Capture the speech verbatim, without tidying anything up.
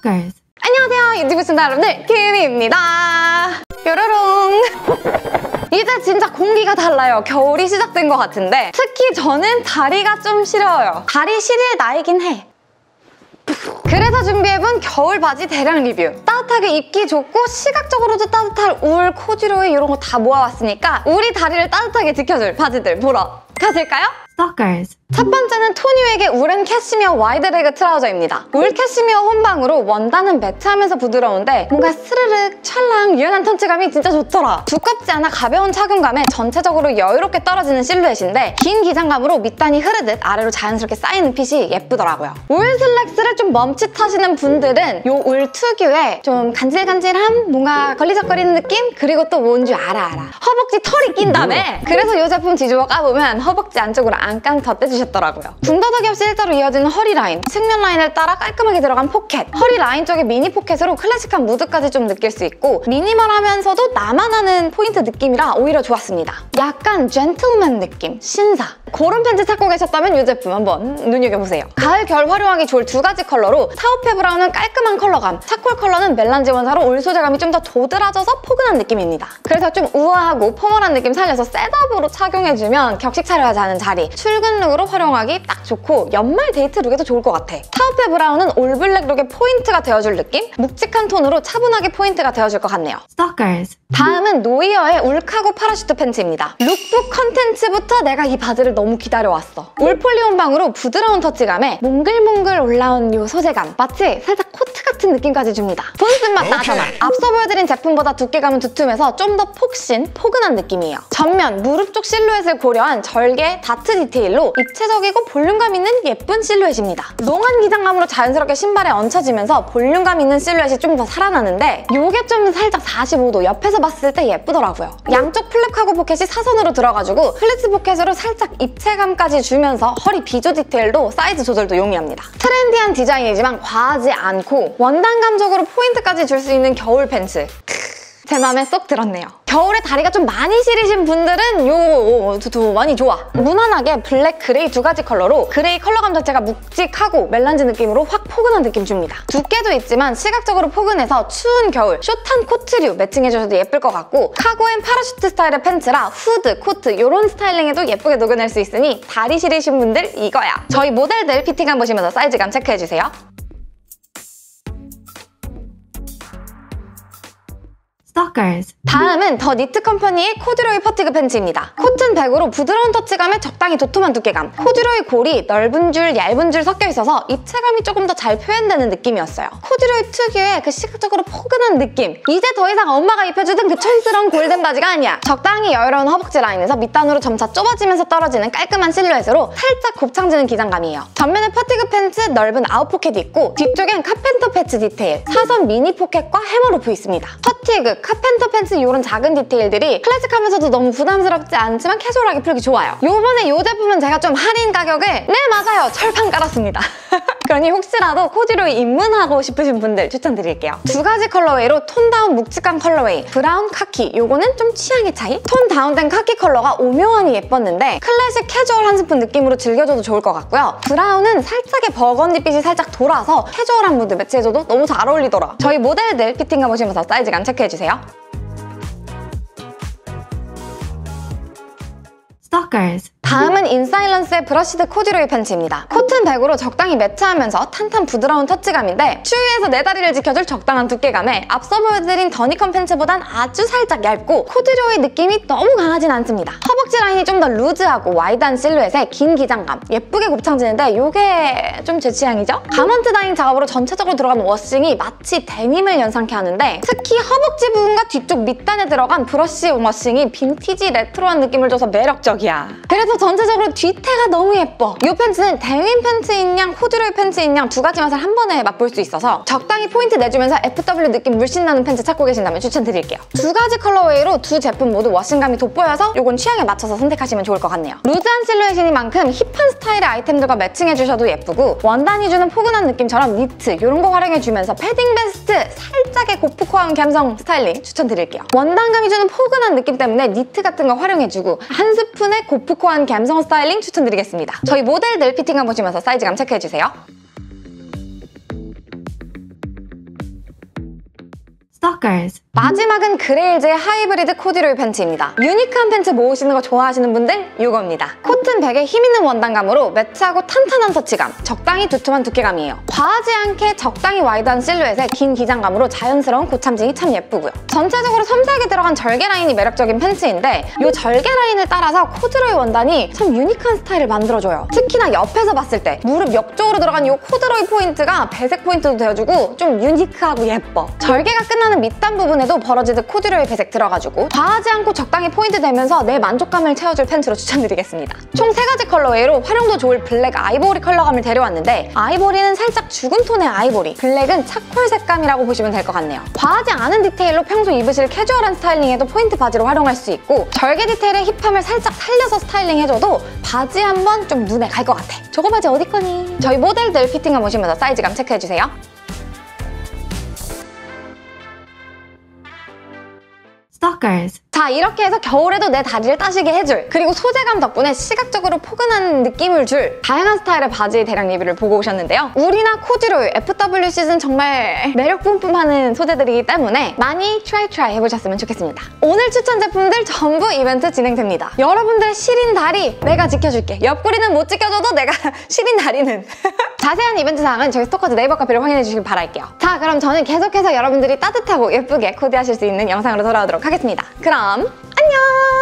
Stalkers. 안녕하세요, 유튜브 시청자 여러분들, 키미입니다. 뾰로롱. 이제 진짜 공기가 달라요. 겨울이 시작된 것 같은데 특히 저는 다리가 좀 시려워요. 다리 시릴 나이긴 해. 그래서 준비해본 겨울 바지 대량 리뷰. 따뜻하게 입기 좋고 시각적으로도 따뜻할 울, 코듀로이 이런 거 다 모아왔으니까 우리 다리를 따뜻하게 지켜줄 바지들 보러 가실까요? Stalkers. 첫 번째는 토니웨이의 울앤 캐시미어 와이드레그 트라우저입니다. 울 캐시미어 혼방으로 원단은 매트하면서 부드러운데 뭔가 스르륵, 찰랑, 유연한 턴치감이 진짜 좋더라. 두껍지 않아 가벼운 착용감에 전체적으로 여유롭게 떨어지는 실루엣인데 긴 기장감으로 밑단이 흐르듯 아래로 자연스럽게 쌓이는 핏이 예쁘더라고요. 울 슬랙스를 좀 멈칫하시는 분들은 요 울 특유의 좀 간질간질함, 뭔가 걸리적거리는 느낌? 그리고 또 뭔지 알아 알아. 허벅지 털이 낀다며! 그래서 이 제품 뒤집어 까보면 허벅지 안쪽으로 앙깡 덧대주셨어요. 더라고요. 군더더기 없이 일자로 이어지는 허리 라인, 측면 라인을 따라 깔끔하게 들어간 포켓, 허리 라인 쪽에 미니 포켓으로 클래식한 무드까지 좀 느낄 수 있고 미니멀하면서도 나만 아는 포인트 느낌이라 오히려 좋았습니다. 약간 젠틀맨 느낌, 신사. 그런 팬츠 찾고 계셨다면 이 제품 한번 눈여겨보세요. 가을, 겨울 활용하기 좋을 두 가지 컬러로 타우페 브라운은 깔끔한 컬러감, 차콜 컬러는 멜란지 원사로 올 소재감이 좀 더 도드라져서 포근한 느낌입니다. 그래서 좀 우아하고 포멀한 느낌 살려서 셋업으로 착용해주면 격식 차려야지 하는 자리, 출근 룩으로 활용하기 딱 좋고 연말 데이트 룩에도 좋을 것 같아. 타우페 브라운은 올블랙 룩의 포인트가 되어줄 느낌? 묵직한 톤으로 차분하게 포인트가 되어줄 것 같네요. Stalkers. 다음은 노이어의 울카고 파라슈트 팬츠입니다. 룩북 컨텐츠부터 내가 이 바지를 너무 기다려왔어. 울폴리 혼방으로 부드러운 터치감에 몽글몽글 올라온 이 소재감, 마치 살짝 코트 같은 느낌까지 줍니다. 돈 쓴 맛 나잖아. 앞서 보여드린 제품보다 두께감은 두툼해서 좀 더 폭신, 포근한 느낌이에요. 전면, 무릎 쪽 실루엣을 고려한 절개, 다트 디테일로 입체적이고 볼륨감 있는 예쁜 실루엣입니다. 농한 기장감으로 자연스럽게 신발에 얹혀지면서 볼륨감 있는 실루엣이 좀 더 살아나는데 이게 좀 살짝 사십오 도 옆에서 봤을 때 예쁘더라고요. 양쪽 플랩카고 포켓이 사선으로 들어가지고 플리츠 포켓으로 살짝 입체감까지 주면서 허리 비조 디테일도 사이즈 조절도 용이합니다. 트렌디한 디자인이지만 과하지 않고 원단감적으로 포인트까지 줄 수 있는 겨울 팬츠. 제 맘에 쏙 들었네요. 겨울에 다리가 좀 많이 시리신 분들은 요 두두 많이 좋아. 무난하게 블랙, 그레이 두 가지 컬러로 그레이 컬러감 자체가 묵직하고 멜란지 느낌으로 확 포근한 느낌 줍니다. 두께도 있지만 시각적으로 포근해서 추운 겨울 숏한 코트류 매칭해주셔도 예쁠 것 같고 카고 앤 파라슈트 스타일의 팬츠라 후드, 코트 이런 스타일링에도 예쁘게 녹여낼 수 있으니 다리 시리신 분들 이거야. 저희 모델들 피팅감 보시면서 사이즈감 체크해주세요. Stalkers. 다음은 더 니트 컴퍼니의 코듀로이 퍼티그 팬츠입니다. 코튼 백으로 부드러운 터치감에 적당히 도톰한 두께감, 코듀로이 골이 넓은 줄, 얇은 줄 섞여 있어서 입체감이 조금 더 잘 표현되는 느낌이었어요. 코듀로이 특유의 그 시각적으로 포근한 느낌. 이제 더 이상 엄마가 입혀주던 그 촌스러운 골든 바지가 아니야. 적당히 여유로운 허벅지 라인에서 밑단으로 점차 좁아지면서 떨어지는 깔끔한 실루엣으로 살짝 곱창지는 기장감이에요. 전면에 퍼티그 팬츠 넓은 아웃포켓이 있고 뒤쪽엔 카펜터 패치 디테일, 사선 미니 포켓과 해머루프 있습니다. 퍼티그, 카펜터 팬츠 이런 작은 디테일들이 클래식하면서도 너무 부담스럽지 않지만 캐주얼하게 풀기 좋아요. 요번에 이 제품은 제가 좀 할인 가격을 네 맞아요! 철판 깔았습니다. 그러니 혹시라도 코듀로이 입문하고 싶으신 분들 추천드릴게요. 두 가지 컬러웨이로 톤 다운 묵직한 컬러웨이, 브라운, 카키. 요거는 좀 취향의 차이? 톤 다운된 카키 컬러가 오묘하니 예뻤는데 클래식 캐주얼 한 스푼 느낌으로 즐겨줘도 좋을 것 같고요. 브라운은 살짝의 버건디빛이 살짝 돌아서 캐주얼한 무드 매치해줘도 너무 잘 어울리더라. 저희 모델들 피팅감 보시면서 사이즈감 체크해주세요. Stalkers. 다음은 인사일런스의 브러쉬드 코듀로이 팬츠입니다. 코튼 백으로 적당히 매트하면서 탄탄 부드러운 터치감인데 추위에서 내 다리를 지켜줄 적당한 두께감에 앞서 보여드린 더니컨 팬츠보단 아주 살짝 얇고 코듀로이 느낌이 너무 강하진 않습니다. 허벅지 라인이 좀 더 루즈하고 와이드한 실루엣에 긴 기장감, 예쁘게 곱창지는데 이게 좀 제 취향이죠? 가먼트 다잉 작업으로 전체적으로 들어간 워싱이 마치 데님을 연상케 하는데 특히 허벅지 부분과 뒤쪽 밑단에 들어간 브러쉬 워싱이 빈티지 레트로한 느낌을 줘서 매력적이야. 그래서 전체적으로 뒤태가 너무 예뻐. 이 팬츠는 데님 팬츠인 양, 코듀로이 팬츠인 양 두 가지 맛을 한 번에 맛볼 수 있어서 적당히 포인트 내주면서 에프더블유 느낌 물씬 나는 팬츠 찾고 계신다면 추천드릴게요. 두 가지 컬러웨이로 두 제품 모두 워싱감이 돋보여서 이건 취향에 맞춰서 선택하시면 좋을 것 같네요. 루즈한 실루엣이니만큼 힙한 스타일의 아이템들과 매칭해주셔도 예쁘고 원단이 주는 포근한 느낌처럼 니트 이런 거 활용해주면서 패딩 베스트, 살짝의 고프코한 감성 스타일링 추천드릴게요. 원단감이 주는 포근한 느낌 때문에 니트 같은 거 활용해주고 한 스푼의 고프코한 감성 스타일링 추천드리겠습니다. 저희 모델들 피팅감 보시면서 사이즈감 체크해주세요. Stalkers. 마지막은 그레일즈의 하이브리드 코듀로이 팬츠입니다. 유니크한 팬츠 모으시는 거 좋아하시는 분들 이겁니다. 코튼 백의 힘있는 원단감으로 매트하고 탄탄한 터치감, 적당히 두툼한 두께감이에요. 과하지 않게 적당히 와이드한 실루엣에 긴 기장감으로 자연스러운 고참징이 참 예쁘고요. 전체적으로 섬세하게 들어간 절개 라인이 매력적인 팬츠인데 이 절개 라인을 따라서 코듀로이 원단이 참 유니크한 스타일을 만들어줘요. 특히나 옆에서 봤을 때 무릎 옆쪽으로 들어간 이 코듀로이 포인트가 배색 포인트도 되어주고 좀 유니크하고 예뻐. 절개가 끝나는 밑단 부분에도 버러지드 코듀로이 배색 들어가지고 과하지 않고 적당히 포인트 되면서 내 만족감을 채워줄 팬츠로 추천드리겠습니다. 총 세 가지 컬러웨이로 활용도 좋을 블랙 아이보리 컬러감을 데려왔는데 아이보리는 살짝 죽은 톤의 아이보리, 블랙은 차콜 색감이라고 보시면 될 것 같네요. 과하지 않은 디테일로 평소 입으실 캐주얼한 스타일링에도 포인트 바지로 활용할 수 있고 절개 디테일의 힙함을 살짝 살려서 스타일링해줘도 바지 한번 좀 눈에 갈 것 같아. 저거 바지 어디 거니? 저희 모델들 피팅감 보시면서 사이즈감 체크해주세요. Stalkers. 자, 이렇게 해서 겨울에도 내 다리를 따시게 해줄, 그리고 소재감 덕분에 시각적으로 포근한 느낌을 줄 다양한 스타일의 바지 대량 리뷰를 보고 오셨는데요. 울이나 코듀로이, 에프더블유 시즌 정말 매력 뿜뿜하는 소재들이기 때문에 많이 트라이 트라이 해보셨으면 좋겠습니다. 오늘 추천 제품들 전부 이벤트 진행됩니다. 여러분들의 시린 다리 내가 지켜줄게. 옆구리는 못 지켜줘도 내가 시린 다리는 자세한 이벤트 사항은 저희 스토커즈 네이버 카페를 확인해 주시길 바랄게요. 자, 그럼 저는 계속해서 여러분들이 따뜻하고 예쁘게 코디하실 수 있는 영상으로 돌아오도록 하겠습니다. 그럼 안녕!